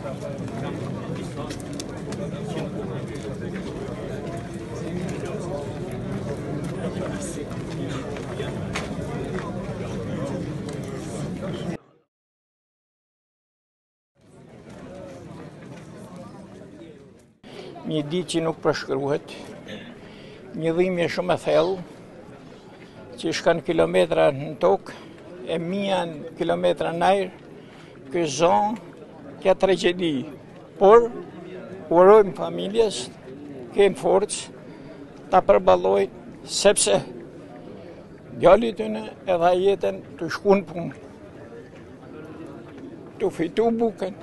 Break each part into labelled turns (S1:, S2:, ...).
S1: Një ditë që nuk përshkruhet, një dhimbje shumë e thellë, që shkon kilometra në tokë, e mijën kilometra najr, ky zonë, kjo tragjedi. Por, urojmë familjes, kënë forcë, ta përballojnë, sepse djali tyne edhe jetën të shku në punë, të fitu bukën,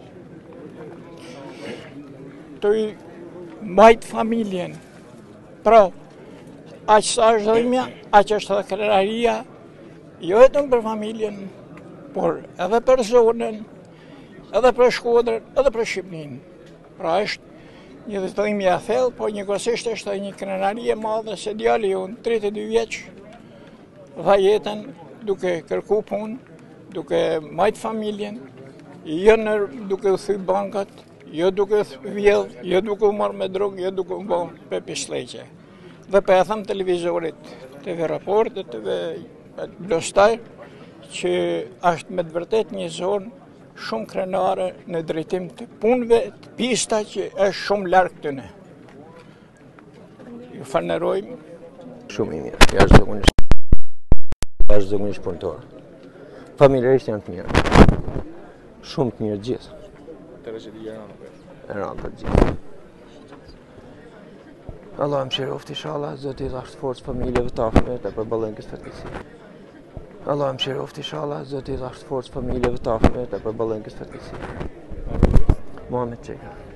S1: të i mbajt familjen. Pra, aq sa është dhimbja, aq është edhe krenaria, jo vetëm për familjen, por edhe për zonën, edhe për Shkodrën, edhe për Shqipërinë. Pra është një dhimbje e thellë, po njëkohësisht është edhe një krenari e madhe se djali jonë, 32 vjeç, dha jetën duke kërku punë, duke mbajt familjen, jo duke u thyr bankat, jo duke vjedh, jo duke u marrë me drogë, jo duke u bërë për pisleqe. Dhe për e thëmë televizorit, TV raportet, TV blostar, që është me të vërtet një zonë shumë krenare në drejtim të punëve, të pista që është shumë larg këtyne. Ju falenderojmë.
S2: Shumë i mirë, jashtëzakonisht punëtor. Familjarisht janë të mirë. Shumë të mirë gjithë.
S3: Tragjedia e
S2: rënë të gjithë. Allah më shiroftë inshallah, Zoti i dhashtë forcë familjeve të afërme të përballojnë këtë fatkeqësi. Allah më shiroftë inshallah, Zoti i dhashtë forcë familjeve të afërme të përballojnë këtë fatkeqësi. Muhammed Çeka.